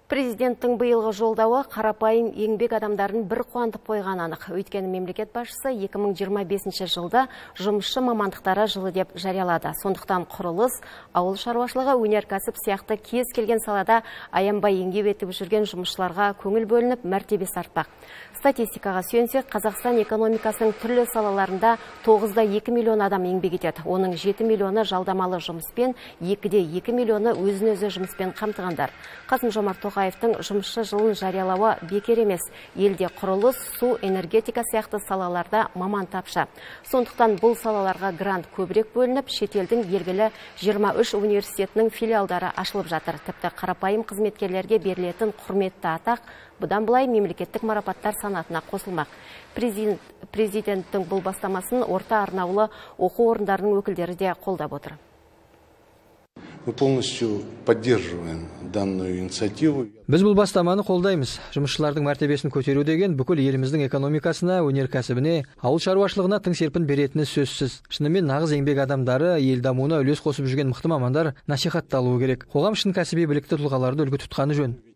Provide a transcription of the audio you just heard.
Президенттің биылғы жолдауы қарапайым еңбек адамдарын бір қуантып қойған анық. Өйткені мемлекет басшысы 2025 жылда жұмысшы мамандықтары жылы деп жариялады. Сондықтан құрылыс, ауыл шаруашылығы, өнеркәсіп сияқты кез келген салада аянбай еңбек етіп жүрген жұмысшыларға көңіл бөлініп, мәртебесі артпақ. Статистикаға сүйенсек, Қазақстан экономикасының түрлі салаларында 9,2 миллион адам еңбек етеді. Оның 7 миллионы жалдамалы жұмыспен, 2,2 миллионы өзін-өзі жұмыспен қамтығандар. Қасым-Жомарт Тоқаевтың жұмысшы жылын жариялауы бекер емес. Елде құрылыс, су, энергетика сияқты салаларда маман тапшы. Сондықтан бұл салаларға грант көбірек бөлініп, шетелдің белгілі 23 университетінің филиалдары ашылып жатыр. Тіпті қарапайым қызметкерлерге берілетін құрметті атақ бұдан былай мемлекеттік марапаттар санатына қосылмақ. Президенттің бұл бастамасын орта арнаулы оқу орындарының өкілдері де қолдап отыр. Мы полностью поддерживаем данную инициативу. Біз бұл бастаманы қолдаймыз. Жұмысшылардың мәртебесін көтеру деген бүкіл еліміздің экономикасына, өнеркәсібіне, ауыл шаруашылығына тың серпін беретіні сөзсіз. Шынымен нағыз еңбек адамдары ел дамуына үлес қосып жүрген мықты мамандар насихатталуы керек. Қоғам үшін кәсіби білікті тұлғаларды үлгі тұтқаны жөн.